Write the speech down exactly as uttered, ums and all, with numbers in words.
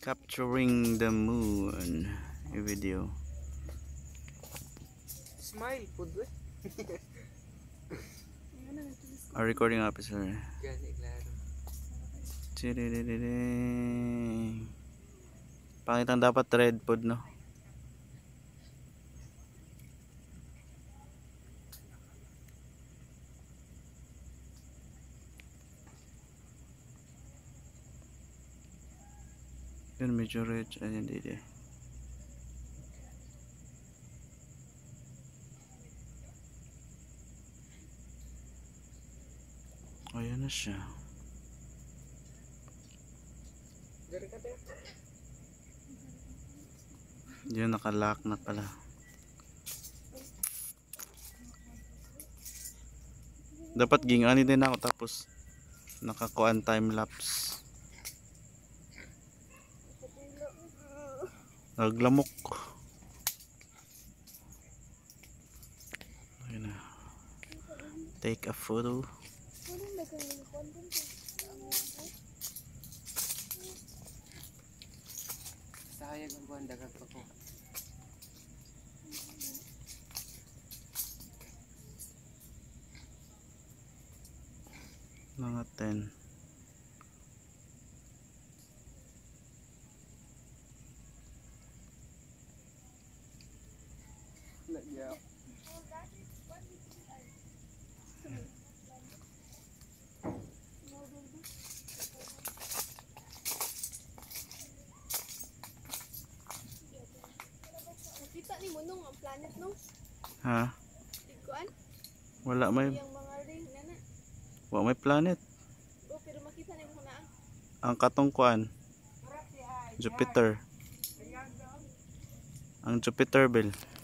Capturing the moon. Yung video. Smile po doon. Our recording officer. Gani, klaro. Chiriririri. Pangitang dapat red pod, no? Yun, medyo rich. Ayan, dito. Ayan na siya. Dari ka tayo. Yun, nakalock na pala. Dapat gingani din ako tapos nakakuan time lapse. Naglamok. Ayun na. Take a photo. Sayang ang buwan dagat ko. Mga ten. Nagyaw. Kita ni mo nung ang planet no? Ha? Ikuan? Wala may Yung mga ring nana. wala may planet. Oh, pero makita ni mo na. Ang katungkuan Jupiter. Ang Jupiter bel.